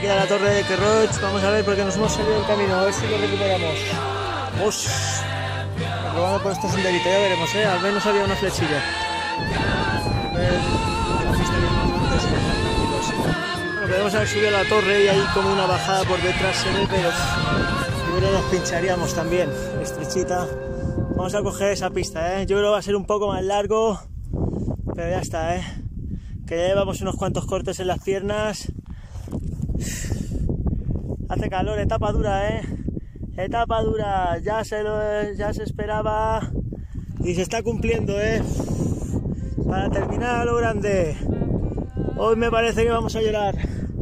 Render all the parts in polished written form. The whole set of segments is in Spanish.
Ahí queda la torre de Kerroch. Vamos a ver porque nos hemos salido del camino. A ver si lo recuperamos. Probando por este senderito, ya veremos, ¿eh? Al menos había una flechilla. Bueno, podemos haber subido a la torre y hay como una bajada por detrás, se ve, pero yo creo que nos pincharíamos también, estrechita. Vamos a coger esa pista, ¿eh? Yo creo que va a ser un poco más largo, pero ya está, ¿eh? Que ya llevamos unos cuantos cortes en las piernas. Hace calor, etapa dura, ¿eh? Etapa dura, ya se esperaba y se está cumpliendo, ¿eh? Para terminar a lo grande. Hoy me parece que vamos a llorar.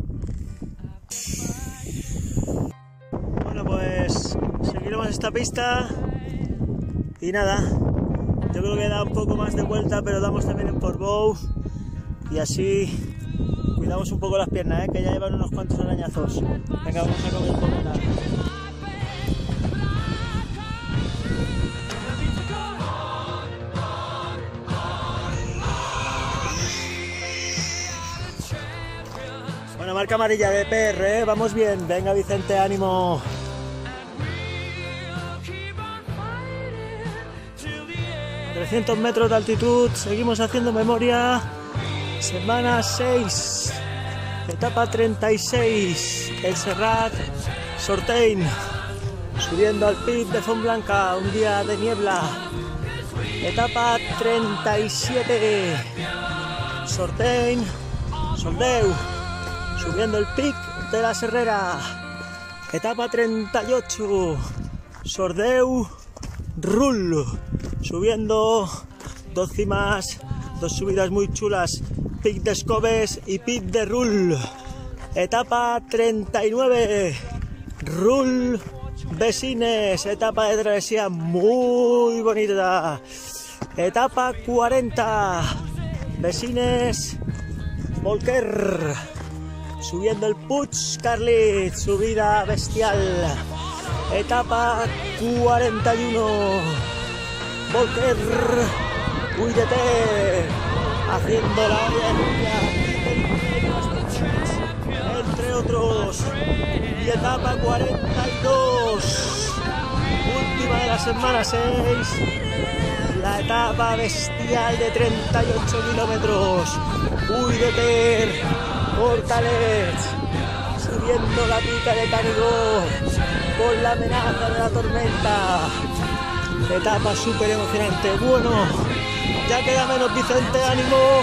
Bueno, pues seguiremos esta pista y nada, yo creo que da un poco más de vuelta, pero damos también en Portbou y así cuidamos un poco las piernas, que ya llevan unos cuantos arañazos. Venga, vamos a comer un poco nada. Bueno, marca amarilla de PR, vamos bien. Venga, Vicente, ánimo. A 300 metros de altitud, seguimos haciendo memoria. Semana 6, etapa 36, el Serrat Sortein, subiendo al Pic de Fontblanca, un día de niebla. Etapa 37, Sortein, Soldeu, subiendo el Pic de la Serrera. Etapa 38, Sordeu, Rull, subiendo dos cimas, dos subidas muy chulas. Pic de Escobes y Pic de Rull. Etapa 39, Rull Besines, etapa de travesía muy bonita. Etapa 40, Besines Volker, subiendo el Puig Carlit, subida bestial. Etapa 41, Volker Huidete, haciendo la entre otros. Y etapa 42, última de la semana 6, la etapa bestial de 38 kilómetros. Huidete, Portalet, subiendo la pica de Canigó con la amenaza de la tormenta. Etapa súper emocionante. Bueno, ya queda menos, Vicente, ánimo.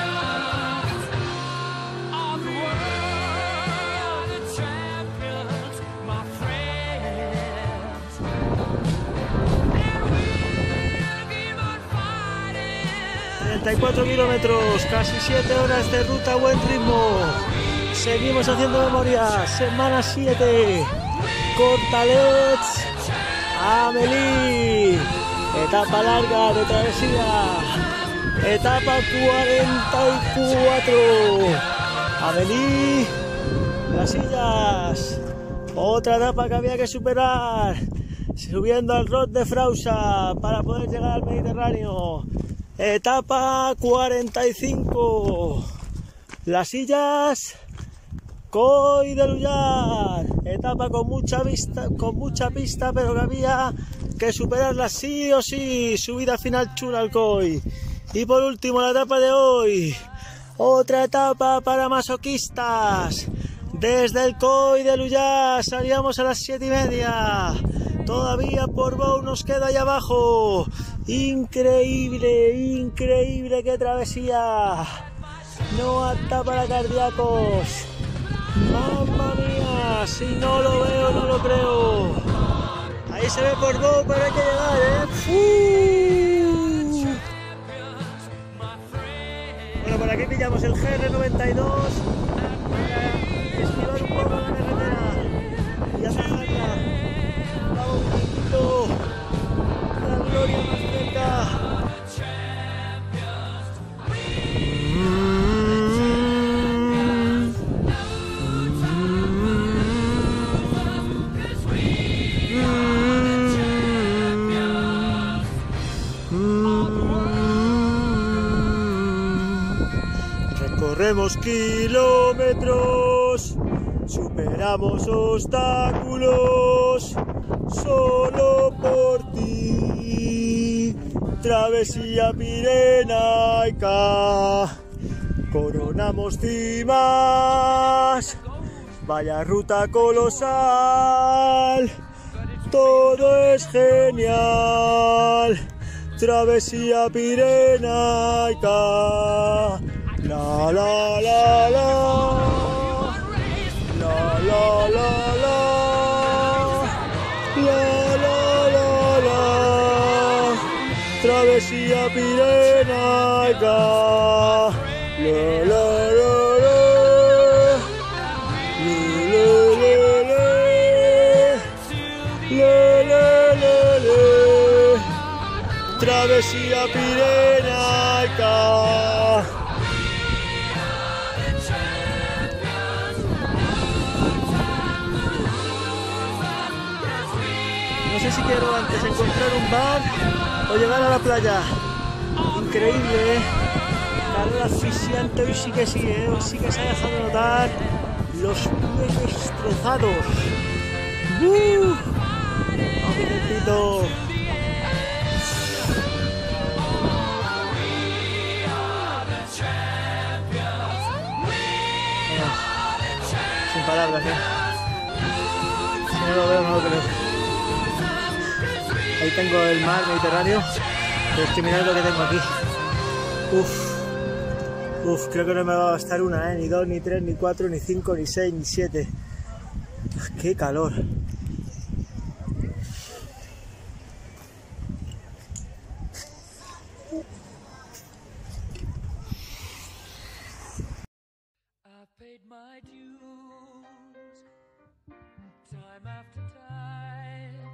...34 kilómetros, casi 7 horas de ruta, buen ritmo. Seguimos haciendo memoria. Semana 7, Cortalet, Amelie. Etapa larga de travesía. Etapa 44. Amelie, Las Sillas. Otra etapa que había que superar. Subiendo al Rot de Frausa para poder llegar al Mediterráneo. Etapa 45. Las Sillas, Coll de L'Ullar. Etapa con mucha pista, pero que había que superarla sí o sí. Subida final chula al Coll. Y por último, la etapa de hoy. Otra etapa para masoquistas. Desde el Coll de L'Ullar salíamos a las 7:30. Todavía Portbou nos queda ahí abajo. Increíble, increíble, qué travesía. No apta para cardíacos. Mamma mía, si no lo veo, no lo creo. Ahí se ve Portbou, pero hay que llegar, Bueno, por aquí pillamos el GR92 para esquivar un poco la carretera y atajarla. Vamos un poquito, la gloria más cerca. Recorremos kilómetros Superamos obstáculos solo por ti. Travesía pirenaica, coronamos cimas. Vaya ruta colosal, todo es genial. Travesía pirenaica, la la la la, la la la la, la la la la. Travesía pirenaica, la la la la. Travesía pirenaica. No sé si quiero antes encontrar un bar o llegar a la playa. Increíble, ¿eh? Calor asfixiante, hoy sí que sí, ¿eh? Hoy sí que se ha dejado notar los pies destrozados. ¡Apetito! Sin palabras, ¿eh? Si no lo veo, no lo creo. Ahí tengo el mar Mediterráneo, pero es que mirad lo que tengo aquí. Uf, creo que no me va a bastar una, ¿eh? Ni 2, ni 3, ni 4, ni 5, ni 6, ni 7. ¡Qué calor! Paid my dues time after time.